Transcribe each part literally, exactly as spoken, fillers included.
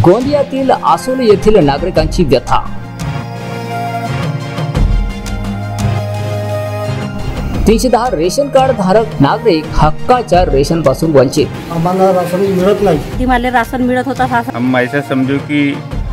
गोंदियातील आसोली येथील नागरिकांची व्यथा। तीनशे दहा रेशन कार्ड धारक नागरिक हक्काच्या रेशन पासून वंचित। आम्हाला राशन मिळत नाही। ती मला राशन मिळत होता। हम ऐसा समझो कि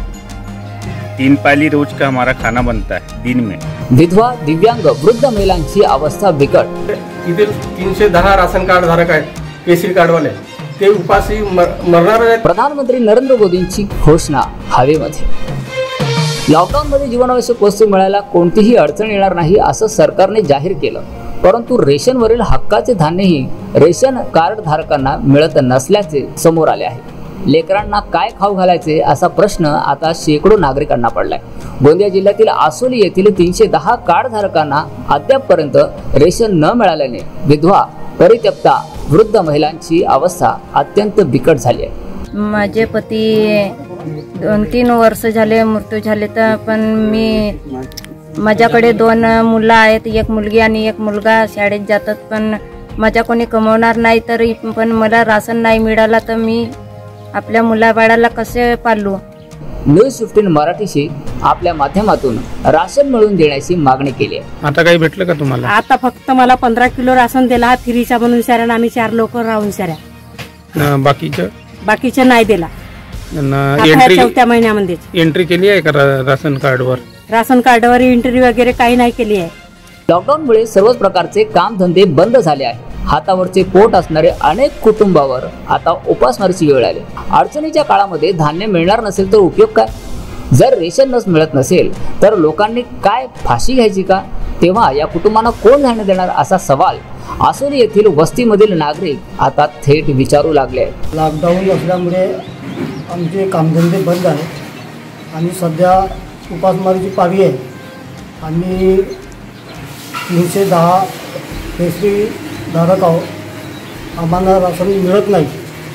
तीन पाली रोज का हमारा खाना बनता है दिन में। विधवा, दिव्यांग, वृद्ध महिलांची अवस्था बिकट। इथे तीनशे दहा राशन कार्ड धारक आहेत, केसरी कार्ड वाले, ते उपाशी मरणार आहेत। प्रधानमंत्री नरेंद्र मोदींची घोषणा हवेमध्ये। लॉकडाऊन मध्ये जीवनावश्यक वस्तू मिळायला कोणतीही अडचण येणार नाही असं सरकारने जाहीर केलं, परंतु रेशनवरील हक्काचे धान्यही रेशन कार्ड धारकांना मिळत नसल्याचे समोर आले आहे। लेकरांना काय खाऊ घालायचे असा प्रश्न आता शेकडो नागरिकांना पडलाय। गोंदिया जिल्ह्यातील आसोली येथील तीनशे दहा कार्ड धारकांना अद्यापपर्यंत रेशन न मिळाल्याने विधवा, परित्यक्ता, वृद्ध महिलांची अवस्था अत्यंत बिकट झाली आहे। माझे पती दोन तीन वर्ष झाले मृत्यू झाले, तर पण मी माझ्याकडे दोन मुलं आहेत, एक मुलगी आणि एक मुलगा शाळेत जातात, पण माझ्या कोणी कमवणार नाही, तरी पण मला राशन नाही मिळाला तर मी आपल्या मुलाबाळाला कसे पाळू। न्यूज फिफ्टीन मराठीशी आपल्या माध्यमातून राशन मिळवून देण्याची मागणी केली आहे। आता काही भेटलं का तुम्हाला? आता फक्त मला पंधरा किलो राशन दिला फ्रीचा म्हणून साऱ्या, आम्ही चार लोक राहून साऱ्या, बाकीचं बाकीचं नाही दिला। एंट्री चौथ्या महिन्यामध्ये एंट्री केली आहे का राशन कार्डवर? राशन कार्डवर एंट्री वगैरे काही नाही केली आहे। लॉकडाऊनमुळे सर्वच प्रकारचे कामधंदे बंद झाले आहेत। हातावरचे पोट असणारे अनेक कुटुंबावर आता उपासमारीची वेळ आली। अडचणीच्या काळामध्ये धान्य मिळणार नसेल तर उपयोग काय? जर रेशन नस मिळत नसेल तर लोकांनी काय फाशी घ्यायची का? तेव्हा या कुटुंबांना कोण धान्य देणार असा सवाल आसोली येथील वस्तीमधील नागरिक आता थेट विचारू लागले आहेत। लॉकडाऊन असल्यामुळे आमचे कामधंदे बंद आहेत आणि सध्या उपासमारीची पाळी आहे। आम्ही तीनशे दहा केसरी धारक आहोत, आम्हाला राशन मिळत नाही।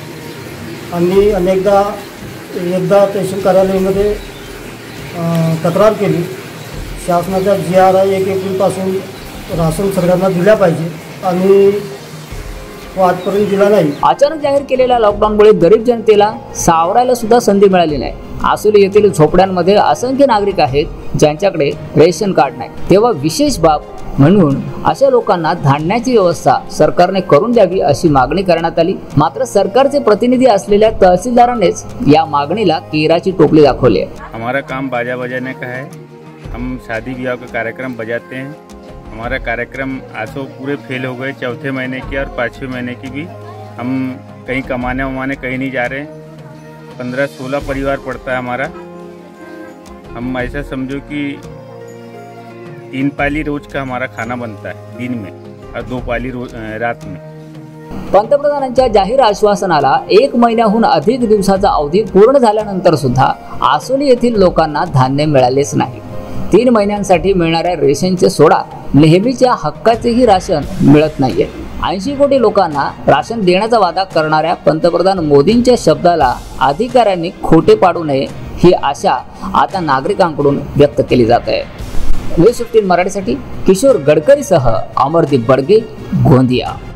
आम्ही अनेकदा एकदा तहसील कार्यालयामध्ये तक्रार केली, शासनाच्या जी आर आय एक एप्रिलपासून राशन सगळ्यांना दिल्या पाहिजे आणि तो आजपर्यंत दिला नाही। अचानक जाहीर केलेल्या लॉकडाऊनमुळे गरीब जनतेला सावरायला सुद्धा संधी मिळाली नाही। आसोली येथील झोपड्यांमध्ये असंख्य नागरिक आहेत ज्यांच्याकडे रेशन कार्ड नाही, तेव्हा विशेष बाब म्हणून अशा लोकांना धान्याची व्यवस्था सरकारने करून द्यावी अशी मागणी करण्यात आली। मात्र सरकारचे प्रतिनिधी असलेल्या तहसीलदारांनीच या मागणीला केराची टोपली दाखवली आहे। हमारा काम बाजा बजाने का है, हम शादी ब्याह का कार्यक्रम बजाते हैं। हमारा कार्यक्रम आसो पूरे फेल हो गए, चौथे महीने की और पाँचवें महीने की भी। हम कहीं कमाने वमाने कहीं नहीं जा रहे हैं। पंद्रह सोलह परिवार पड़ता है हमारा। हम ऐसा समझो कि तीन पाली रोज का हमारा खाना बनता है दिन में और दो पाली रोज रात में। पंतप्रधानांच्या जाहीर आश्वासनाला एक महिन्याहून अधिक दिवसाचा अवधी पूर्ण झाल्यानंतर सुद्धा आसोली येथील लोकांना धान्य मिळालेच नाही। तीन महिन्यांसाठी मिळणाऱ्या रेशनचे सोडा नेहमीच्या हक्काचेही राशन मिळत नाहीये। ऐंशी कोटी लोकांना राशन देण्याचा वादा करणाऱ्या पंतप्रधान मोदींच्या शब्दाला अधिकाऱ्यांनी खोटे पाडू नये ही आशा आता नागरिकांकडून व्यक्त केली जात आहे। न्यूज फिफ्टीन मराठीसाठी किशोर गडकरीसह अमरदीप बडगे, गोंदिया।